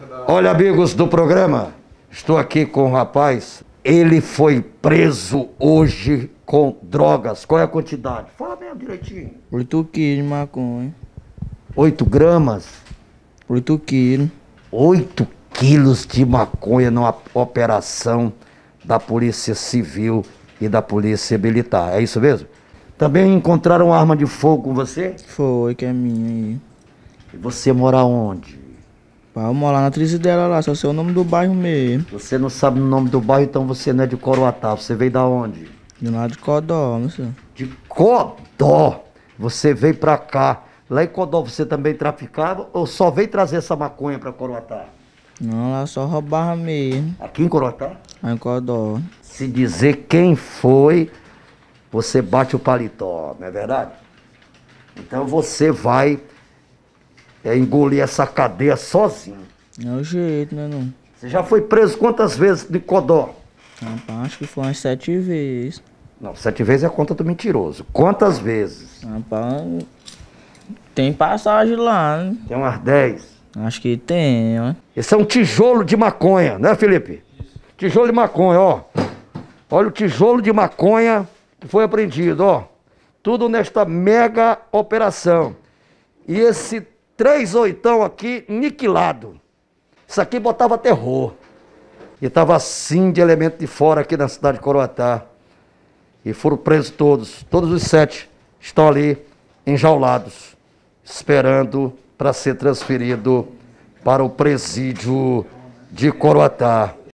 Olha, amigos do programa, estou aqui com um rapaz. Ele foi preso hoje com drogas. Qual é a quantidade? Fala mesmo direitinho. 8 quilos de maconha. 8 gramas? 8 quilos. 8 quilos de maconha numa operação da Polícia Civil e da Polícia Militar. É isso mesmo? Também encontraram arma de fogo com você? Foi, que é minha aí. E você mora onde? Pá, eu moro lá na Trizidela lá, só sei o nome do bairro mesmo. Você não sabe o nome do bairro, então você não é de Coroatá. Você veio da onde? Do lado de Codó, não sei. De Codó. Você veio pra cá. Lá em Codó você também traficava ou só veio trazer essa maconha pra Coroatá? Não, lá só roubava mesmo. Aqui em Coroatá? Lá em Codó. Se dizer quem foi, você bate o paletó, não é verdade? Então você vai engolir essa cadeia sozinho. Não é o jeito, né não? Você já foi preso quantas vezes de Codó? Rapaz, acho que foi umas 7 vezes. Não, 7 vezes é a conta do mentiroso. Quantas vezes? Rapaz, tem passagem lá, né? Tem umas 10. Acho que tem, ó. Esse é um tijolo de maconha, né, Felipe? Tijolo de maconha, ó. Olha o tijolo de maconha que foi apreendido, ó. Tudo nesta mega operação. E esse 3/8 aqui, niquilado. Isso aqui botava terror. E tava assim de elemento de fora aqui na cidade de Coroatá. E foram presos todos. Todos os 7 estão ali enjaulados, esperando para ser transferido para o presídio de Coroatá.